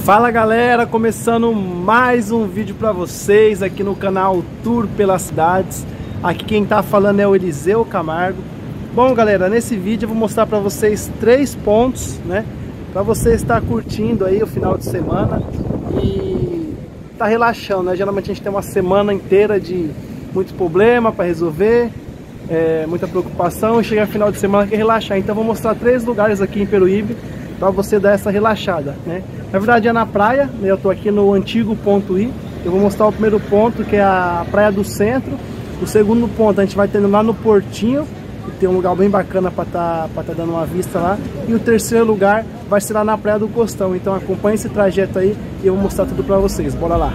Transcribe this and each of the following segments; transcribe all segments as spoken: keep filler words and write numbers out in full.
Fala galera, começando mais um vídeo para vocês aqui no canal Tour pelas Cidades. Aqui quem tá falando é o Eliseu Camargo. Bom galera, nesse vídeo eu vou mostrar para vocês três pontos, né, para você estar curtindo aí o final de semana e tá relaxando, né? Geralmente a gente tem uma semana inteira de muito problema para resolver, é, muita preocupação, e chega no final de semana quer relaxar. Então eu vou mostrar três lugares aqui em Peruíbe para você dar essa relaxada, né? Na verdade é na praia, né? Eu tô aqui no antigo ponto I. Eu vou mostrar o primeiro ponto, que é a Praia do Centro. O segundo ponto a gente vai tendo lá no Portinho, que tem um lugar bem bacana para tá, para tá dando uma vista lá. E o terceiro lugar vai ser lá na Praia do Costão. Então acompanhe esse trajeto aí e eu vou mostrar tudo para vocês. Bora lá!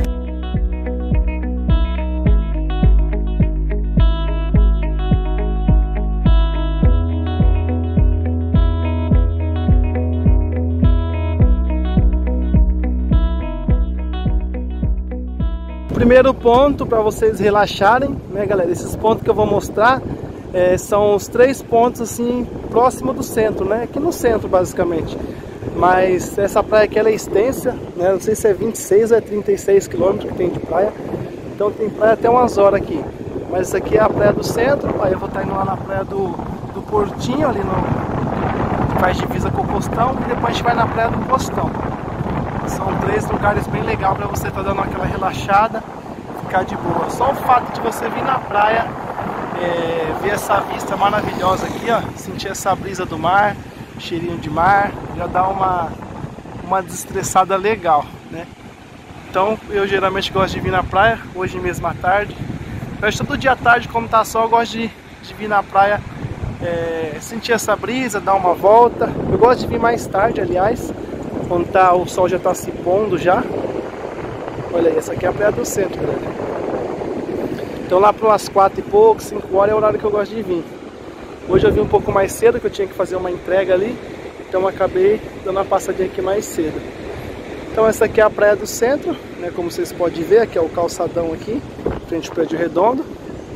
Primeiro ponto para vocês relaxarem, né galera, esses pontos que eu vou mostrar é, são os três pontos assim próximo do centro, né, aqui no centro basicamente. Mas essa praia aqui ela é extensa, né, não sei se é vinte e seis ou é trinta e seis quilômetros que tem de praia, então tem praia até umas horas aqui. Mas isso aqui é a Praia do Centro, aí eu vou estar indo lá na Praia do, do Portinho, ali no, que faz divisa com o Costão, e depois a gente vai na Praia do Costão. São três lugares bem legais para você estar tá dando aquela relaxada, ficar de boa. Só o fato de você vir na praia, é, ver essa vista maravilhosa aqui, ó, sentir essa brisa do mar, cheirinho de mar, já dá uma, uma desestressada legal, né? Então eu geralmente gosto de vir na praia, hoje mesmo à tarde. Mas todo dia à tarde, como tá sol, eu gosto de, de vir na praia, é, sentir essa brisa, dar uma volta. Eu gosto de vir mais tarde, aliás, quando tá, o sol já está se pondo já. Olha aí, essa aqui é a Praia do Centro, galera. Então lá para umas quatro e pouco, cinco horas é o horário que eu gosto de vir. Hoje eu vim um pouco mais cedo, que eu tinha que fazer uma entrega ali, então eu acabei dando uma passadinha aqui mais cedo. Então essa aqui é a Praia do Centro, né, como vocês podem ver, aqui é o calçadão aqui, frente ao Prédio Redondo.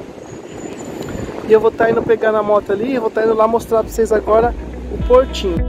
E eu vou estar indo pegar na moto ali, eu vou estar indo lá mostrar para vocês agora o Portinho.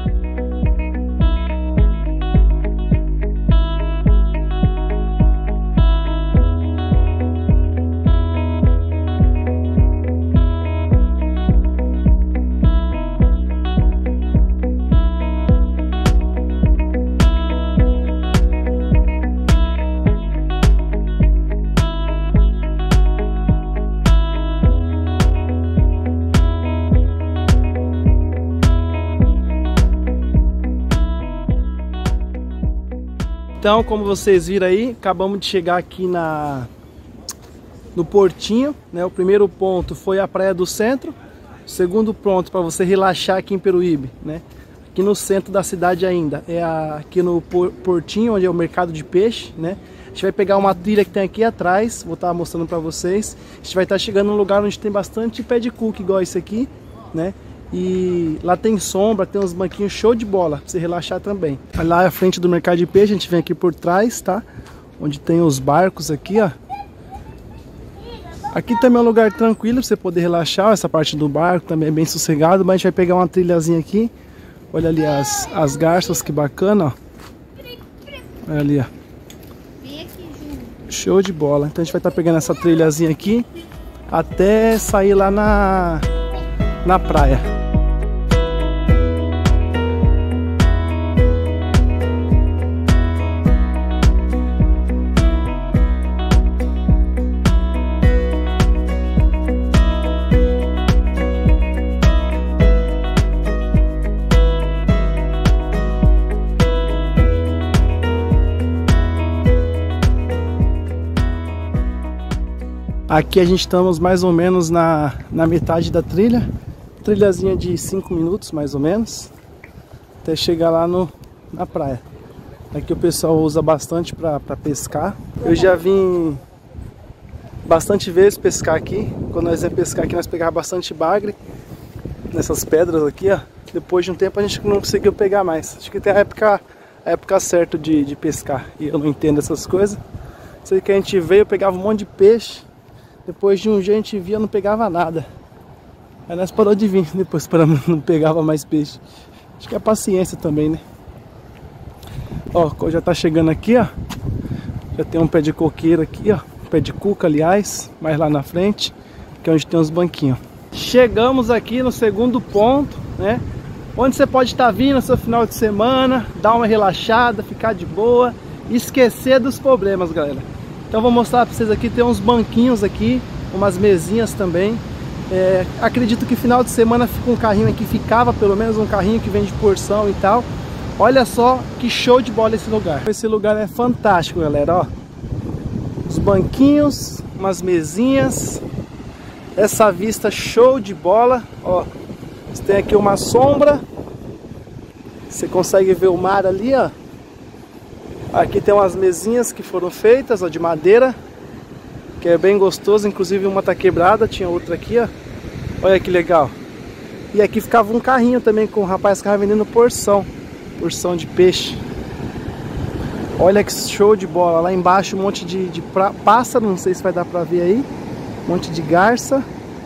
Então, como vocês viram aí, acabamos de chegar aqui na, no Portinho, né? O primeiro ponto foi a Praia do Centro. O segundo ponto para você relaxar aqui em Peruíbe, né? Aqui no centro da cidade ainda, é a, aqui no Portinho, onde é o mercado de peixe, né? A gente vai pegar uma trilha que tem aqui atrás, vou estar mostrando para vocês. A gente vai estar chegando num lugar onde tem bastante pé de cuca, igual esse aqui, né? E lá tem sombra, tem uns banquinhos show de bola pra você relaxar também. Lá é a frente do mercado de peixe, a gente vem aqui por trás, tá? Onde tem os barcos aqui, ó. Aqui também é um lugar tranquilo pra você poder relaxar. Essa parte do barco também é bem sossegado, mas a gente vai pegar uma trilhazinha aqui. Olha ali as, as garças, que bacana, ó. Olha ali, ó. Show de bola. Então a gente vai estar pegando essa trilhazinha aqui até sair lá na, na praia. Aqui a gente estamos mais ou menos na, na metade da trilha. Trilhazinha de cinco minutos mais ou menos, até chegar lá no, na praia. Aqui o pessoal usa bastante para pescar. Eu já vim bastante vezes pescar aqui. Quando nós íamos pescar aqui, nós pegávamos bastante bagre nessas pedras aqui, ó. Depois de um tempo a gente não conseguiu pegar mais. Acho que tem a época, a época certa de, de pescar, e eu não entendo essas coisas. Sei que a gente veio, pegava um monte de peixe. Depois de um dia a gente via, não pegava nada. Aí nós parou de vir, depois paramos, não pegava mais peixe. Acho que é paciência também, né? Ó, já tá chegando aqui, ó. Já tem um pé de coqueiro aqui, ó. Um pé de cuca, aliás, mais lá na frente, que é onde tem os banquinhos. Chegamos aqui no segundo ponto, né? Onde você pode estar vindo no seu final de semana, dar uma relaxada, ficar de boa, esquecer dos problemas, galera. Então vou mostrar pra vocês aqui, tem uns banquinhos aqui, umas mesinhas também. É, acredito que final de semana fica um carrinho aqui, ficava pelo menos um carrinho que vende porção e tal. Olha só que show de bola esse lugar. Esse lugar é fantástico, galera, ó. Os banquinhos, umas mesinhas. Essa vista show de bola, ó. Você tem aqui uma sombra. Você consegue ver o mar ali, ó. Aqui tem umas mesinhas que foram feitas, ó, de madeira, que é bem gostoso. Inclusive uma tá quebrada, tinha outra aqui, ó. Olha que legal. E aqui ficava um carrinho também com o rapaz que estava vendendo porção. Porção de peixe. Olha que show de bola. Lá embaixo um monte de, de pra, pássaro, não sei se vai dar pra ver aí. Um monte de garça.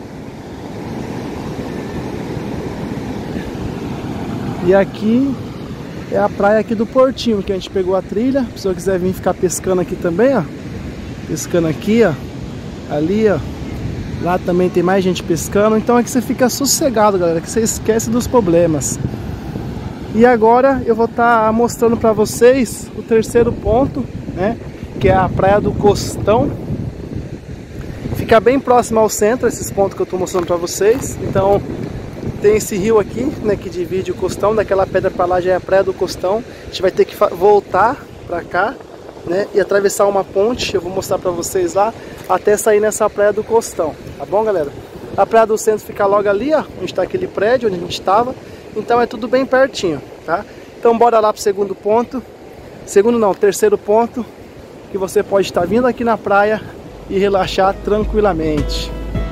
E aqui é a praia aqui do Portinho, que a gente pegou a trilha. Se você quiser vir ficar pescando aqui também, ó. Pescando aqui, ó. Ali, ó. Lá também tem mais gente pescando. Então aqui você fica sossegado, galera, que você esquece dos problemas. E agora eu vou estar mostrando para vocês o terceiro ponto, né? Que é a Praia do Costão. Fica bem próximo ao centro, esses pontos que eu estou mostrando para vocês. Então tem esse rio aqui, né, que divide o Costão. Daquela pedra para lá já é a Praia do Costão. A gente vai ter que voltar para cá, né, e atravessar uma ponte. Eu vou mostrar para vocês lá, até sair nessa Praia do Costão, tá bom, galera? A Praia do Centro fica logo ali, ó, onde está aquele prédio onde a gente estava. Então é tudo bem pertinho, tá? Então bora lá pro segundo ponto. Segundo não, terceiro ponto, que você pode estar vindo aqui na praia e relaxar tranquilamente.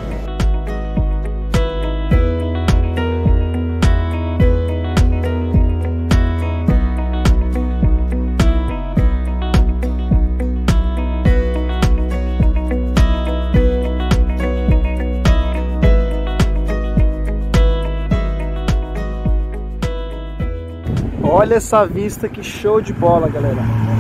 Olha essa vista, que show de bola, galera.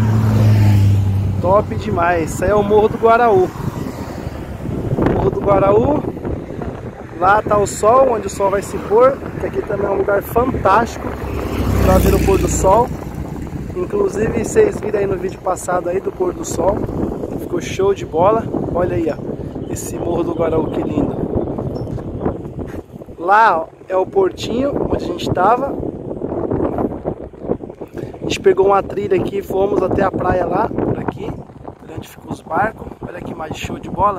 Top demais. Isso aí é o Morro do Guaraú. Morro do Guaraú. Lá tá o sol, onde o sol vai se pôr. Que aqui também é um lugar fantástico para ver o pôr do sol. Inclusive vocês viram aí no vídeo passado aí do pôr do sol. Ficou show de bola. Olha aí, ó. Esse Morro do Guaraú, que lindo. Lá, ó, é o portinho onde a gente estava. A gente pegou uma trilha aqui e fomos até a praia lá, por aqui, onde ficam os barcos. Olha que mais show de bola.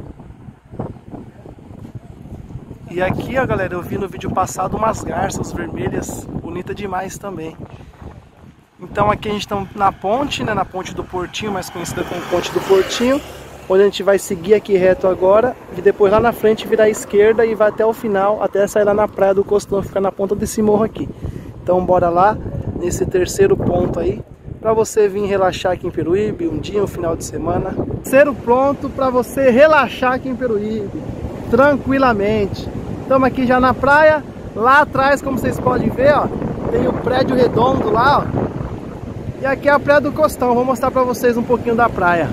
E aqui, ó, galera, eu vi no vídeo passado umas garças vermelhas, bonita demais também. Então aqui a gente está na ponte, né, na ponte do Portinho, mais conhecida como Ponte do Portinho, onde a gente vai seguir aqui reto agora, e depois lá na frente virar à esquerda e vai até o final, até sair lá na Praia do Costão, ficar na ponta desse morro aqui. Então bora lá, nesse terceiro ponto aí, para você vir relaxar aqui em Peruíbe, um dia, um final de semana. Terceiro ponto para você relaxar aqui em Peruíbe, tranquilamente. Estamos aqui já na praia, lá atrás, como vocês podem ver, ó, tem o prédio redondo lá, ó. E aqui é a Praia do Costão, vou mostrar para vocês um pouquinho da praia.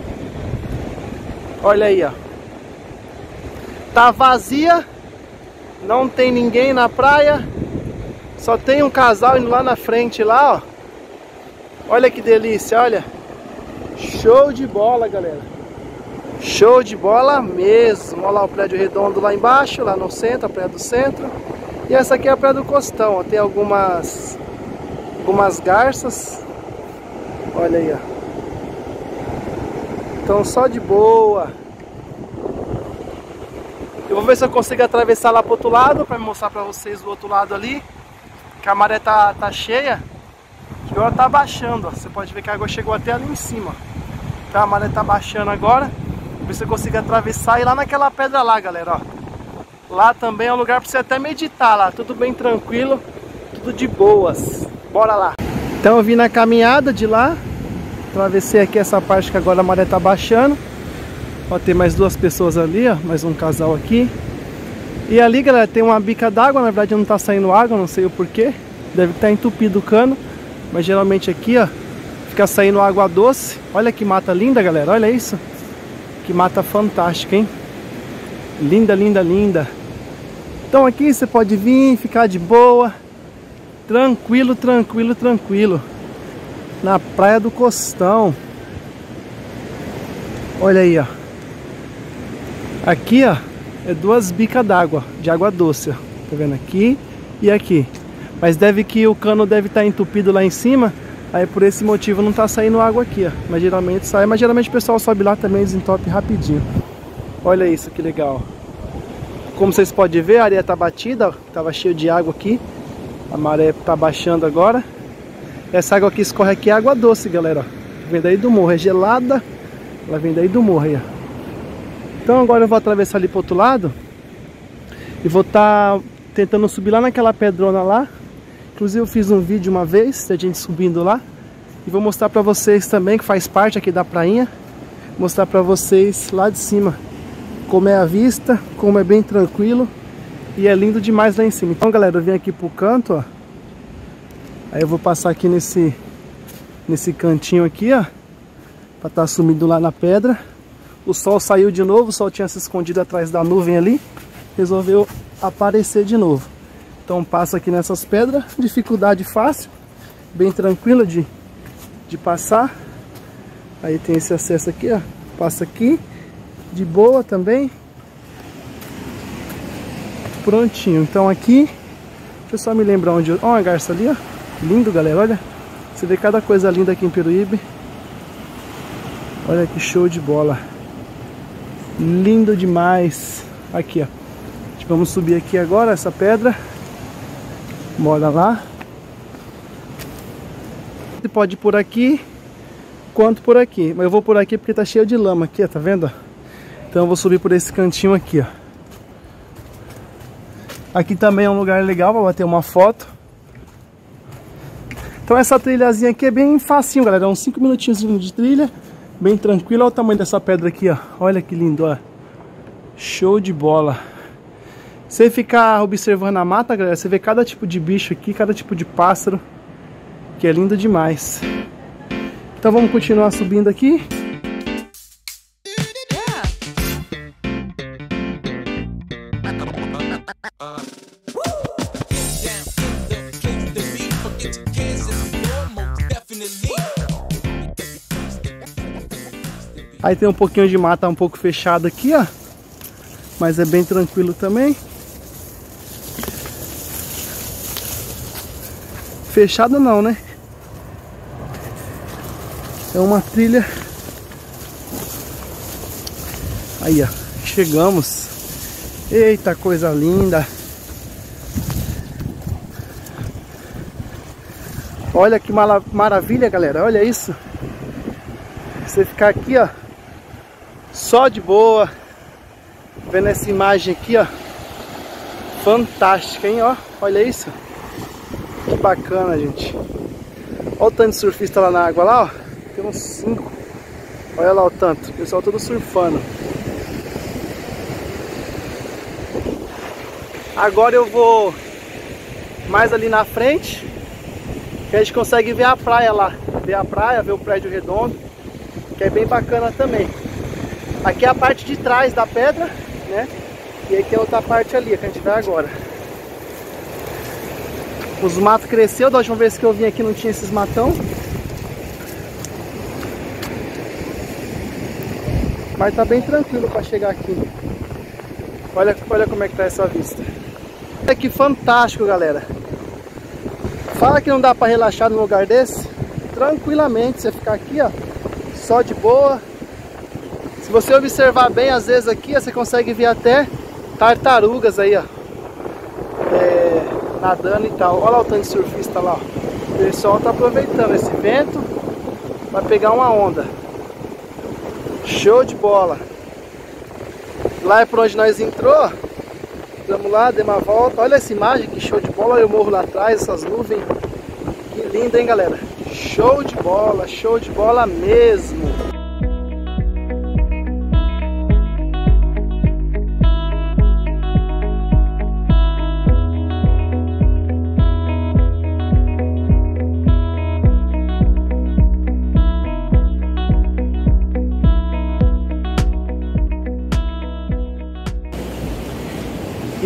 Olha aí, ó. Tá vazia, não tem ninguém na praia. Só tem um casal indo lá na frente lá, ó. Olha que delícia, olha. Show de bola, galera. Show de bola mesmo. Olha lá o prédio redondo lá embaixo, lá no centro, a Praia do Centro. E essa aqui é a Praia do Costão, ó. Tem algumas algumas garças. Olha aí, ó. Então só de boa. Eu vou ver se eu consigo atravessar lá pro outro lado, para mostrar para vocês do outro lado ali. Que a maré tá, tá cheia, que agora tá baixando, ó. Você pode ver que a água chegou até ali em cima. Então a maré tá baixando agora. Ver se eu consigo atravessar e ir lá naquela pedra lá, galera, ó. Lá também é um lugar para você até meditar lá, tudo bem tranquilo, tudo de boas. Bora lá. Então eu vim na caminhada de lá, atravessei aqui essa parte que agora a maré tá baixando. Ó, tem mais duas pessoas ali, ó, mais um casal aqui. E ali, galera, tem uma bica d'água, na verdade não tá saindo água, não sei o porquê. Deve estar entupido o cano, mas geralmente aqui, ó, fica saindo água doce. Olha que mata linda, galera, olha isso. Que mata fantástica, hein? Linda, linda, linda. Então aqui você pode vir, ficar de boa, tranquilo, tranquilo, tranquilo, na Praia do Costão. Olha aí, ó. Aqui, ó, é duas bicas d'água, de água doce, ó. Tá vendo? Aqui e aqui. Mas deve que o cano deve estar entupido lá em cima. Aí por esse motivo não tá saindo água aqui, ó. Mas geralmente sai. Mas geralmente o pessoal sobe lá também e desentope rapidinho. Olha isso, que legal. Como vocês podem ver, a areia tá batida, ó. Tava cheio de água aqui. A maré tá baixando agora. Essa água que escorre aqui é água doce, galera, ó. Vem daí do morro, é gelada. Ela vem daí do morro aí, ó. Então agora eu vou atravessar ali pro outro lado. E vou estar tá tentando subir lá naquela pedrona lá. Inclusive eu fiz um vídeo uma vez da gente subindo lá. E vou mostrar pra vocês também, que faz parte aqui da prainha. Mostrar pra vocês lá de cima como é a vista, como é bem tranquilo. E é lindo demais lá em cima. Então galera, eu vim aqui pro canto, ó. Aí eu vou passar aqui nesse, nesse cantinho aqui, ó. Pra estar tá sumindo lá na pedra. O sol saiu de novo, o sol tinha se escondido atrás da nuvem ali. Resolveu aparecer de novo. Então passa aqui nessas pedras, dificuldade fácil, bem tranquila de, de passar. Aí tem esse acesso aqui, ó. Passa aqui, de boa também. Prontinho, então aqui, deixa eu só me lembrar onde eu... Ó, uma garça ali, ó. Lindo, galera, olha. Você vê cada coisa linda aqui em Peruíbe. Olha que show de bola. Lindo demais. Aqui, ó. Vamos subir aqui agora essa pedra. Bora lá. Você pode ir por aqui, quanto por aqui. Mas eu vou por aqui porque tá cheio de lama aqui, ó, tá vendo? Então eu vou subir por esse cantinho aqui, ó. Aqui também é um lugar legal para bater uma foto. Então essa trilhazinha aqui é bem facinho, galera. É uns cinco minutinhos de trilha. Bem tranquilo. Olha o tamanho dessa pedra aqui, ó. Olha que lindo, ó. Show de bola. Você ficar observando a mata, galera, você vê cada tipo de bicho aqui, cada tipo de pássaro, que é lindo demais. Então vamos continuar subindo aqui. Aí tem um pouquinho de mata um pouco fechada aqui, ó. Mas é bem tranquilo também. Fechada não, né? É uma trilha. Aí, ó. Chegamos. Eita, coisa linda. Olha que maravilha, galera. Olha isso. Você ficar aqui, ó, só de boa, vendo essa imagem aqui, ó. Fantástica, hein, ó. Olha isso. Que bacana, gente. Olha o tanto de surfista lá na água, lá, ó. Tem uns cinco. Olha lá o tanto. O pessoal todo surfando. Agora eu vou mais ali na frente, que a gente consegue ver a praia lá. Ver a praia, ver o prédio redondo, que é bem bacana também. Aqui é a parte de trás da pedra, né? E aqui é outra parte ali, que a gente vai agora. Os matos cresceu, da última vez que eu vim aqui não tinha esses matão. Mas tá bem tranquilo para chegar aqui. Olha, olha como é que tá essa vista. Olha que fantástico, galera. Fala que não dá para relaxar num lugar desse. Tranquilamente, você ficar aqui, ó, só de boa. Se você observar bem, às vezes aqui, ó, você consegue ver até tartarugas aí, ó, é, nadando e tal. Olha lá o tanto de surfista lá, ó. O pessoal tá aproveitando esse vento para pegar uma onda. Show de bola. Lá é por onde nós entrou. Vamos lá, demos uma volta. Olha essa imagem, que show de bola. Olha o morro lá atrás, essas nuvens. Que lindo, hein, galera? Show de bola, show de bola mesmo.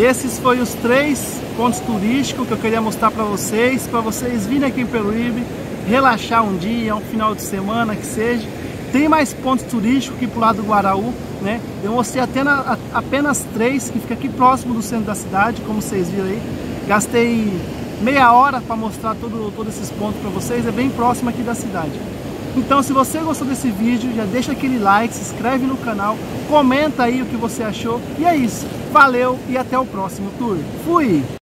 Esses foram os três pontos turísticos que eu queria mostrar para vocês, para vocês virem aqui em Peruíbe, relaxar um dia, um final de semana que seja. Tem mais pontos turísticos aqui pro lado do Guaraú, né? Eu mostrei até na, a, apenas três, que fica aqui próximo do centro da cidade, como vocês viram aí. Gastei meia hora para mostrar todo, todos esses pontos para vocês, é bem próximo aqui da cidade. Então, se você gostou desse vídeo, já deixa aquele like, se inscreve no canal, comenta aí o que você achou. E é isso. Valeu e até o próximo tour. Fui!